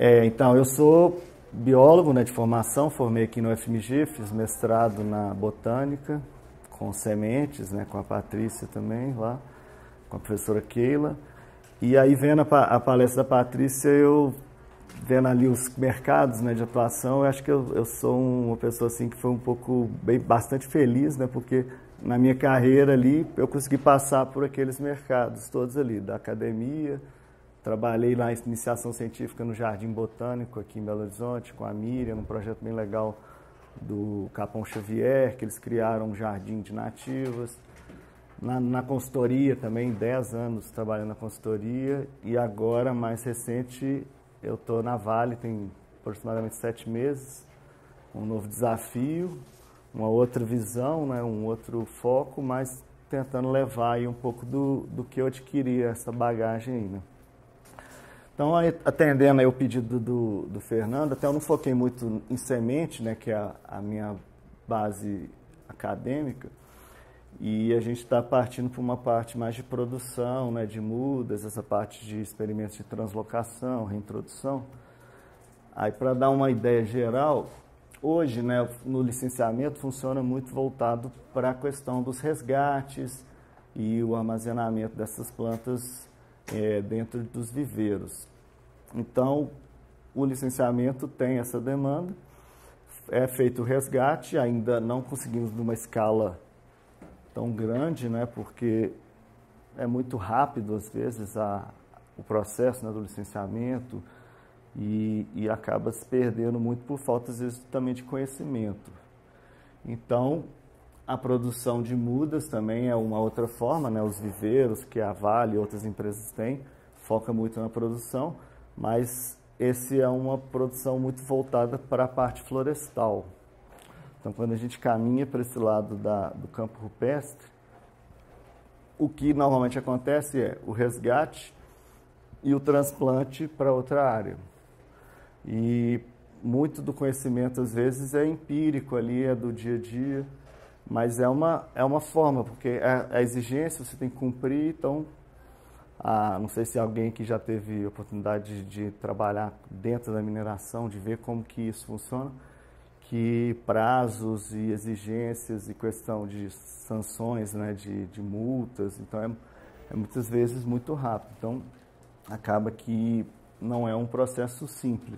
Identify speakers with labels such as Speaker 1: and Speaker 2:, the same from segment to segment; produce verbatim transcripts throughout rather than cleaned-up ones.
Speaker 1: É, então, eu sou biólogo, né, de formação, formei aqui no U F M G, fiz mestrado na botânica, com sementes, né, com a Patrícia também lá, com a professora Keila. E aí, vendo a, a palestra da Patrícia, eu vendo ali os mercados, né, de atuação, eu acho que eu, eu sou uma pessoa assim que foi um pouco, bem, bastante feliz, né, porque na minha carreira ali eu consegui passar por aqueles mercados todos ali, da academia. Trabalhei lá em iniciação científica no Jardim Botânico aqui em Belo Horizonte com a Miriam, num projeto bem legal do Capão Xavier, que eles criaram um jardim de nativas. Na, na consultoria também, dez anos trabalhando na consultoria, e agora, mais recente, eu estou na Vale, tem aproximadamente sete meses, um novo desafio, uma outra visão, né, um outro foco, mas tentando levar aí um pouco do, do que eu adquiri, essa bagagem aí, né. Então, atendendo aí o pedido do, do Fernando, até eu não foquei muito em semente, né, que é a, a minha base acadêmica, e a gente está partindo para uma parte mais de produção, né, de mudas, essa parte de experimentos de translocação, reintrodução. Aí, para dar uma ideia geral, hoje, né, no licenciamento funciona muito voltado para a questão dos resgates e o armazenamento dessas plantas é, dentro dos viveiros. Então, o licenciamento tem essa demanda, é feito o resgate, ainda não conseguimos numa escala tão grande, né, porque é muito rápido, às vezes, a, o processo, né, do licenciamento e, e acaba se perdendo muito por falta, às vezes, também de conhecimento. Então, a produção de mudas também é uma outra forma, né, os viveiros que a Vale e outras empresas têm, foca muito na produção, mas esse é uma produção muito voltada para a parte florestal. Então, quando a gente caminha para esse lado da, do campo rupestre, o que normalmente acontece é o resgate e o transplante para outra área. E muito do conhecimento, às vezes, é empírico ali, é do dia a dia, mas é uma, é uma forma, porque a, a exigência você tem que cumprir, então, a, não sei se alguém que já teve oportunidade de, de trabalhar dentro da mineração, de ver como que isso funciona, que prazos e exigências e questão de sanções, né, de, de multas, então é, é muitas vezes muito rápido. Então, acaba que não é um processo simples.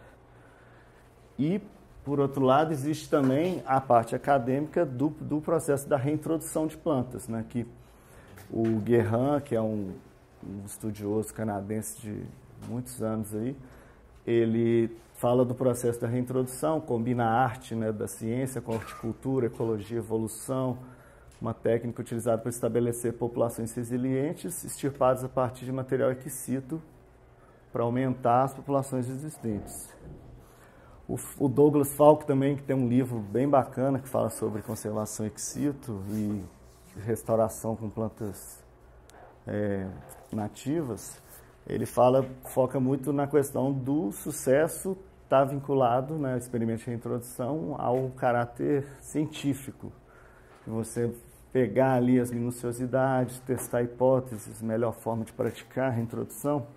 Speaker 1: E, por outro lado, existe também a parte acadêmica do, do processo da reintrodução de plantas, né, que o Guerrin, que é um, um estudioso canadense de muitos anos aí, ele fala do processo da reintrodução, combina a arte, né, da ciência com a horticultura, ecologia, evolução, uma técnica utilizada para estabelecer populações resilientes, extirpadas a partir de material equisito para aumentar as populações existentes. O, o Douglas Falk também, que tem um livro bem bacana que fala sobre conservação equisito e restauração com plantas é, nativas, ele fala, foca muito na questão do sucesso estar tá vinculado, né, ao experimento de reintrodução ao caráter científico. Você pegar ali as minuciosidades, testar hipóteses, melhor forma de praticar a reintrodução.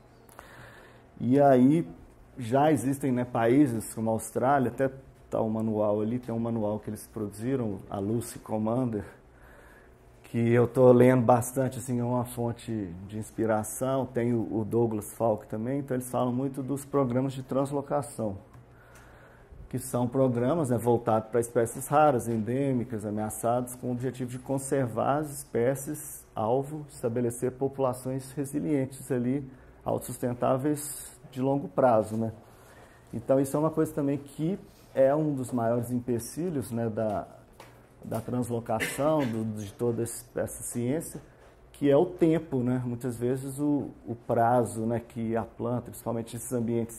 Speaker 1: E aí já existem, né, países como a Austrália, até está o manual ali, tem um manual que eles produziram, a Lucy Commander, que eu estou lendo bastante, assim, é uma fonte de inspiração. Tem o, o Douglas Falk também, então eles falam muito dos programas de translocação, que são programas, né, voltados para espécies raras, endêmicas, ameaçadas, com o objetivo de conservar as espécies alvo, estabelecer populações resilientes ali, autossustentáveis de longo prazo, né? Então isso é uma coisa também que é um dos maiores empecilhos, né, da da translocação, do, de toda essa ciência, que é o tempo, né? Muitas vezes o, o prazo, né, que a planta, principalmente nesses ambientes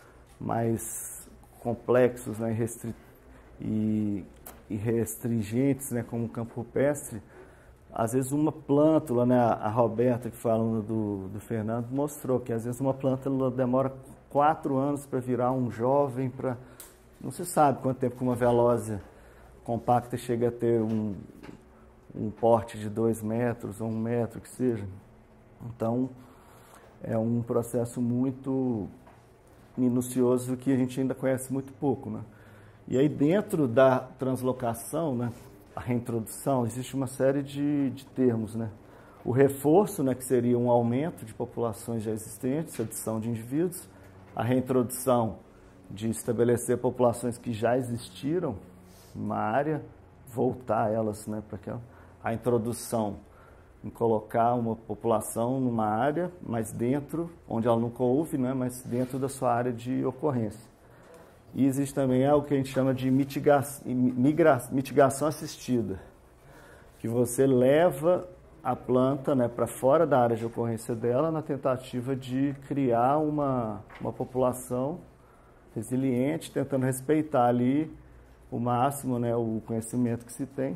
Speaker 1: mais complexos, né, restri e, e restringentes, né, como o campo rupestre, às vezes uma plântula, né, a Roberta, que fala do, do Fernando, mostrou que às vezes uma plântula demora quatro anos para virar um jovem, para não se sabe quanto tempo que uma velósia compacta chega a ter um, um porte de dois metros ou um metro que seja. Então, é um processo muito minucioso que a gente ainda conhece muito pouco, né? E aí dentro da translocação, né, a reintrodução, existe uma série de, de termos, né? O reforço, né, que seria um aumento de populações já existentes, adição de indivíduos. A reintrodução, de estabelecer populações que já existiram numa área, voltar elas, né, para aquela. A introdução, em colocar uma população numa área, mas dentro, onde ela nunca houve, né, mas dentro da sua área de ocorrência. E existe também algo que a gente chama de mitiga, migra, mitigação assistida, que você leva a planta, né, para fora da área de ocorrência dela, na tentativa de criar uma, uma população resiliente, tentando respeitar ali o máximo, né, o conhecimento que se tem.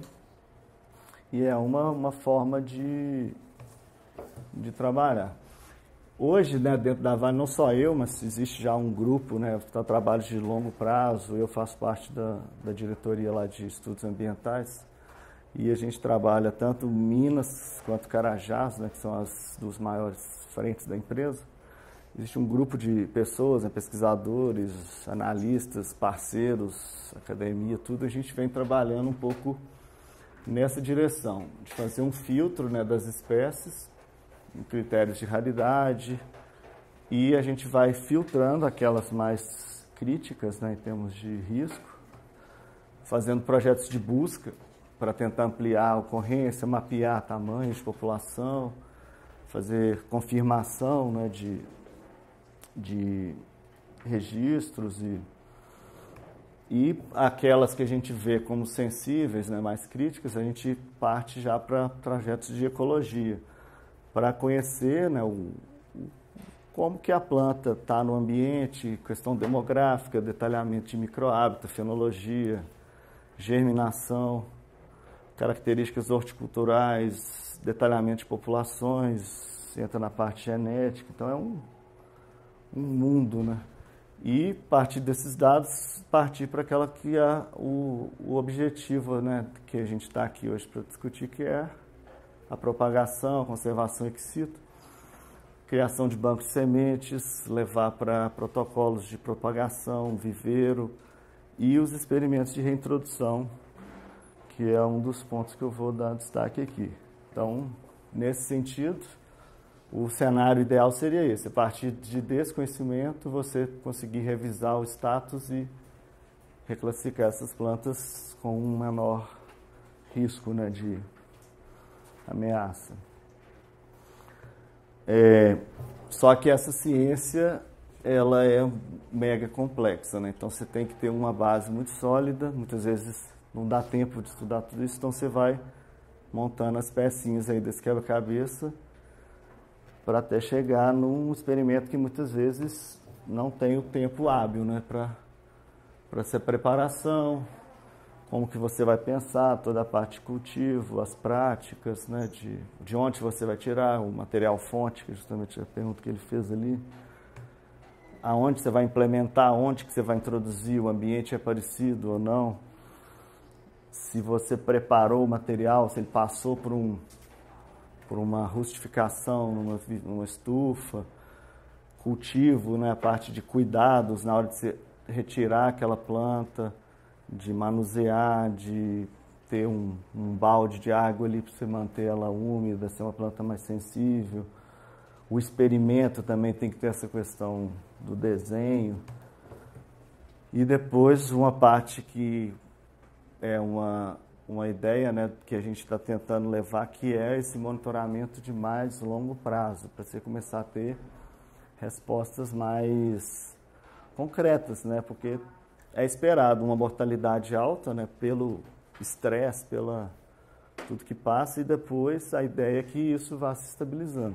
Speaker 1: E é uma, uma forma de, de trabalhar. Hoje, né, dentro da Vale, não só eu, mas existe já um grupo, né, que está trabalho de longo prazo. Eu faço parte da, da diretoria lá de estudos ambientais. E a gente trabalha tanto Minas quanto Carajás, né, que são as duas maiores frentes da empresa. Existe um grupo de pessoas, né, pesquisadores, analistas, parceiros, academia, tudo. A gente vem trabalhando um pouco nessa direção, de fazer um filtro, né, das espécies, em critérios de raridade, e a gente vai filtrando aquelas mais críticas, né, em termos de risco, fazendo projetos de busca para tentar ampliar a ocorrência, mapear tamanhos de população, fazer confirmação, né, de, de registros e, e aquelas que a gente vê como sensíveis, né, mais críticas, a gente parte já para projetos de ecologia, para conhecer, né, o, como que a planta está no ambiente, questão demográfica, detalhamento de microhábito, fenologia, germinação, características horticulturais, detalhamento de populações, entra na parte genética. Então é um, um mundo, né? E partir desses dados, partir para aquela que é o, o objetivo, né, que a gente está aqui hoje para discutir, que é a propagação, a conservação ex situ, criação de bancos de sementes, levar para protocolos de propagação, viveiro e os experimentos de reintrodução, que é um dos pontos que eu vou dar destaque aqui. Então, nesse sentido, o cenário ideal seria esse: a partir de desconhecimento, você conseguir revisar o status e reclassificar essas plantas com um menor risco, né, de ameaça. É, só que essa ciência, ela é mega complexa, né? Então você tem que ter uma base muito sólida, muitas vezes não dá tempo de estudar tudo isso, então você vai montando as pecinhas aí desse quebra-cabeça para até chegar num experimento que muitas vezes não tem o tempo hábil, né, para para essa preparação, como que você vai pensar toda a parte de cultivo, as práticas, né, de, de onde você vai tirar o material fonte, que é justamente a pergunta que ele fez ali, aonde você vai implementar, onde que você vai introduzir, o ambiente é parecido ou não, se você preparou o material, se ele passou por, um, por uma rustificação numa, numa estufa, cultivo, né, a parte de cuidados na hora de você retirar aquela planta, de manusear, de ter um, um balde de água ali para você manter ela úmida, ser uma planta mais sensível. O experimento também tem que ter essa questão do desenho. E depois uma parte que é uma, uma ideia, né, que a gente está tentando levar, que é esse monitoramento de mais longo prazo, para você começar a ter respostas mais concretas, né, porque é esperado uma mortalidade alta, né, pelo estresse, pela tudo que passa, e depois a ideia é que isso vá se estabilizando.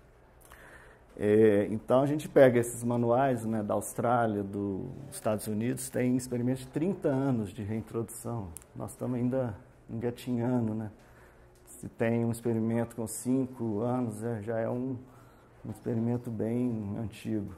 Speaker 1: É, então a gente pega esses manuais, né, da Austrália, dos Estados Unidos, tem experimentos de trinta anos de reintrodução. Nós estamos ainda engatinhando, né? Se tem um experimento com cinco anos, é, já é um, um experimento bem antigo.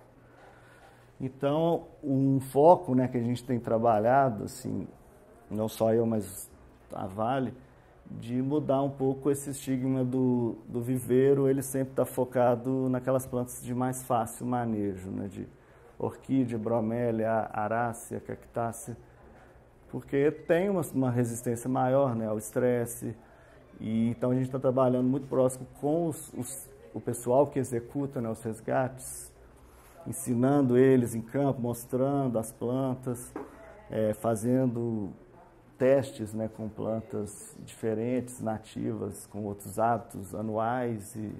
Speaker 1: Então, um foco, né, que a gente tem trabalhado, assim, não só eu, mas a Vale, de mudar um pouco esse estigma do, do viveiro. Ele sempre está focado naquelas plantas de mais fácil manejo, né, de orquídea, bromélia, arácea, cactácea, porque tem uma, uma resistência maior, né, ao estresse. E então a gente está trabalhando muito próximo com os, os, o pessoal que executa, né, os resgates, ensinando eles em campo, mostrando as plantas, é, fazendo testes, né, com plantas diferentes, nativas, com outros hábitos anuais. E,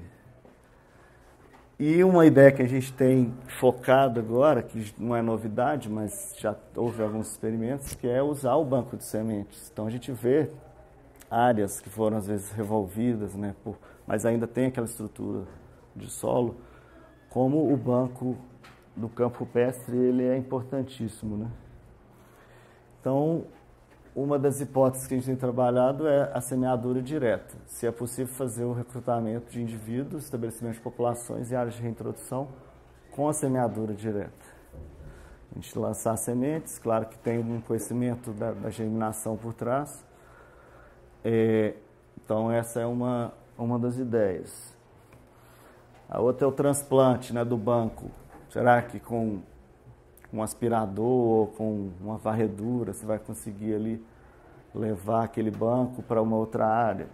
Speaker 1: e uma ideia que a gente tem focado agora, que não é novidade, mas já houve alguns experimentos, que é usar o banco de sementes. Então a gente vê áreas que foram às vezes revolvidas, né, por, mas ainda tem aquela estrutura de solo, como o banco do campo rupestre, ele é importantíssimo, né? Então, uma das hipóteses que a gente tem trabalhado é a semeadura direta. Se é possível fazer o recrutamento de indivíduos, estabelecimento de populações e áreas de reintrodução com a semeadura direta. A gente lançar sementes, claro que tem um conhecimento da, da germinação por trás. É, então, essa é uma, uma das ideias. A outra é o transplante, né, do banco. Será que com um aspirador ou com uma varredura você vai conseguir ali levar aquele banco para uma outra área?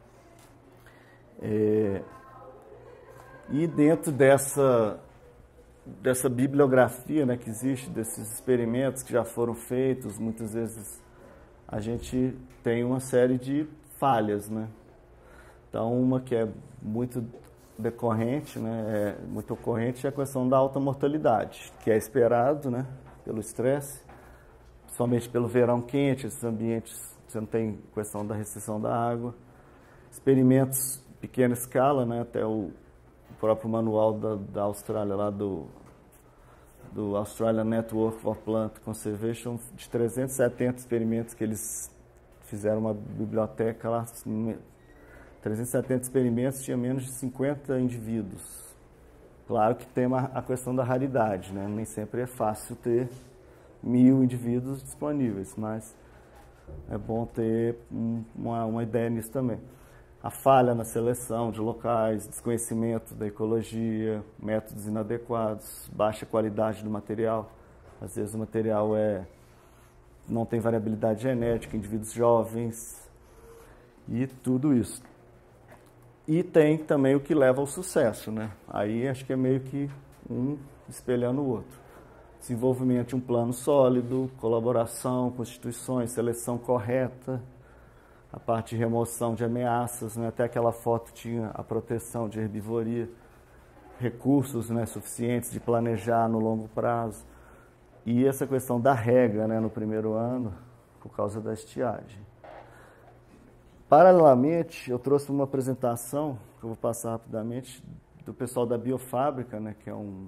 Speaker 1: É, e dentro dessa, dessa bibliografia, né, que existe, desses experimentos que já foram feitos, muitas vezes a gente tem uma série de falhas, né? Então, uma que é muito decorrente, né, é muito ocorrente, é a questão da alta mortalidade, que é esperado, né, pelo estresse, somente pelo verão quente, esses ambientes, você não tem questão da restrição da água. Experimentos em pequena escala, né, até o próprio manual da, da Austrália, lá do, do Australian Network for Plant Conservation, de trezentos e setenta experimentos que eles fizeram uma biblioteca lá, trezentos e setenta experimentos, tinha menos de cinquenta indivíduos. Claro que tem uma, a questão da raridade, né? Nem sempre é fácil ter mil indivíduos disponíveis, mas é bom ter um, uma, uma ideia nisso também. A falha na seleção de locais, desconhecimento da ecologia, métodos inadequados, baixa qualidade do material. Às vezes o material é, não tem variabilidade genética, indivíduos jovens e tudo isso. E tem também o que leva ao sucesso, né? Aí acho que é meio que um espelhando o outro. Desenvolvimento de um plano sólido, colaboração com instituições, seleção correta, a parte de remoção de ameaças, né? Até aquela foto tinha a proteção de herbivoria, recursos, né, suficientes de planejar no longo prazo. E essa questão da rega, né, no primeiro ano, por causa da estiagem. Paralelamente, eu trouxe uma apresentação, que eu vou passar rapidamente, do pessoal da Biofábrica, né, que é um,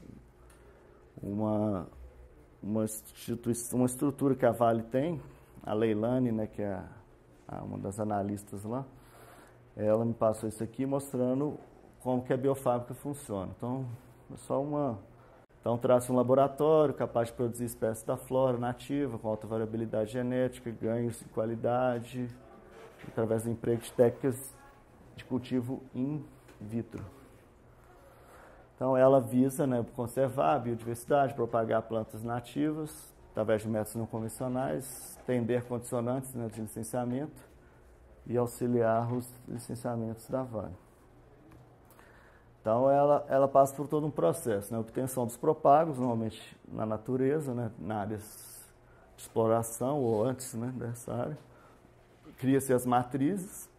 Speaker 1: uma, uma, uma estrutura que a Vale tem, a Leilane, né, que é a, uma das analistas lá, ela me passou isso aqui mostrando como que a biofábrica funciona. Então, é só uma... Então, traz um laboratório capaz de produzir espécies da flora nativa, com alta variabilidade genética, ganhos de qualidade, através do emprego de técnicas de cultivo in vitro. Então, ela visa, né, conservar a biodiversidade, propagar plantas nativas, através de métodos não convencionais, estender condicionantes, né, de licenciamento e auxiliar os licenciamentos da Vale. Então, ela, ela passa por todo um processo, né, obtenção dos propagos, normalmente na natureza, né, na área de exploração ou antes, né, dessa área. Cria-se as matrizes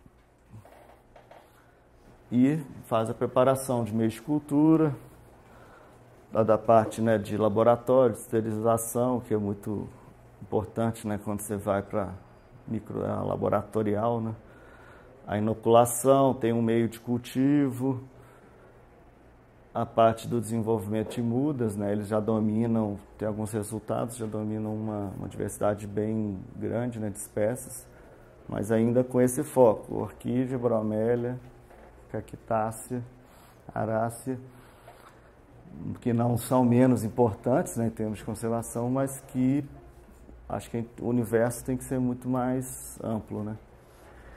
Speaker 1: e faz a preparação de meios de cultura, da, da parte, né, de laboratório, de esterilização, que é muito importante, né, quando você vai para micro laboratorial, né? A inoculação, tem um meio de cultivo, a parte do desenvolvimento de mudas, né, eles já dominam, tem alguns resultados, já dominam uma, uma diversidade bem grande, né, de espécies, mas ainda com esse foco, orquídea, bromélia, cactácea, arácea, que não são menos importantes, né, em termos de conservação, mas que acho que o universo tem que ser muito mais amplo, né?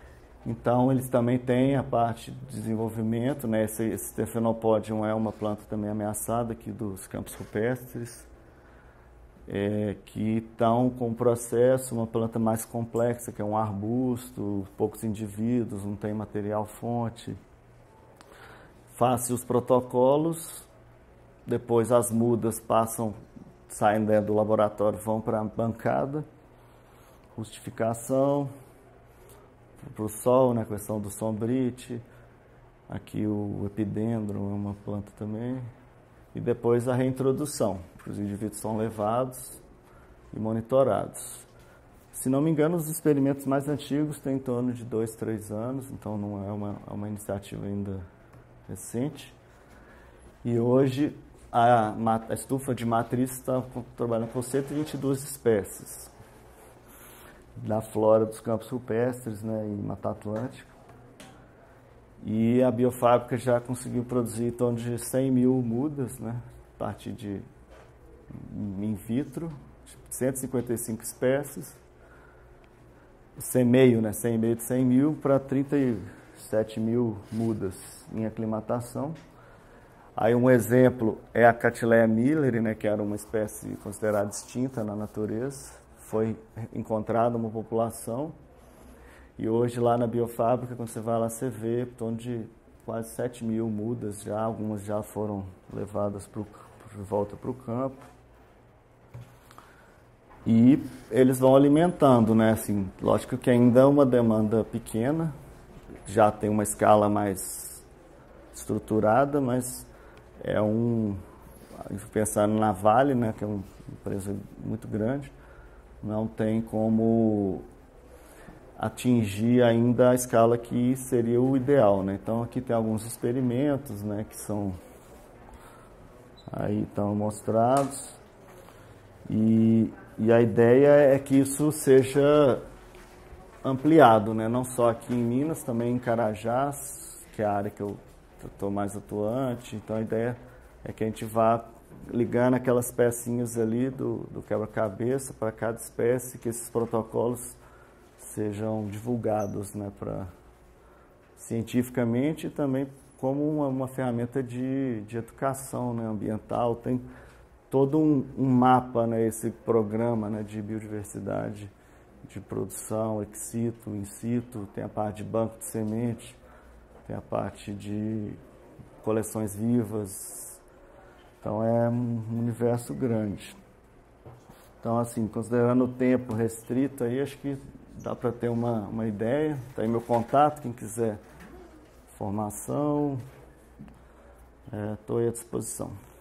Speaker 1: Então, eles também têm a parte de desenvolvimento, né? Esse, esse Stephanopodium é uma planta também ameaçada aqui dos campos rupestres, é, que estão com um processo, uma planta mais complexa, que é um arbusto, poucos indivíduos, não tem material fonte. Faz-se os protocolos, depois as mudas passam, saem do laboratório, vão para a bancada, rustificação, para o sol, né, a questão do sombrite, aqui o epidendro é uma planta também, e depois a reintrodução, os indivíduos são levados e monitorados. Se não me engano, os experimentos mais antigos têm em torno de dois, três anos, então não é uma, uma iniciativa ainda recente. E hoje a, a estufa de matriz está trabalhando com cento e vinte e duas espécies da flora dos campos rupestres, né, e Mata Atlântica. E a biofábrica já conseguiu produzir em torno de cem mil mudas, né, a partir de in vitro, cento e cinquenta e cinco espécies, semeio, né, semeio de cem mil para trinta e sete mil mudas em aclimatação. Aí um exemplo é a Cattleya milleri, né, que era uma espécie considerada extinta na natureza. Foi encontrada uma população e hoje lá na biofábrica, quando você vai lá, você vê em torno de quase sete mil mudas já, algumas já foram levadas pro, de volta para o campo. E eles vão alimentando, né? Assim, lógico que ainda é uma demanda pequena, já tem uma escala mais estruturada, mas é um, pensando na Vale, né, que é uma empresa muito grande, não tem como atingir ainda a escala que seria o ideal, né? Então aqui tem alguns experimentos, né, que são aí estão mostrados, e, e a ideia é que isso seja ampliado, né? Não só aqui em Minas, também em Carajás, que é a área que eu estou mais atuante. Então a ideia é que a gente vá ligando aquelas pecinhas ali do, do quebra-cabeça para cada espécie, que esses protocolos sejam divulgados, né, pra, cientificamente, e também como uma, uma ferramenta de, de educação, né, ambiental. Tem todo um, um mapa, né, esse programa, né, de biodiversidade, de produção, ex situ, in situ, tem a parte de banco de semente, tem a parte de coleções vivas. Então é um universo grande. Então, assim, considerando o tempo restrito aí, acho que dá para ter uma, uma ideia. Tá aí meu contato, quem quiser formação, estou é, à disposição.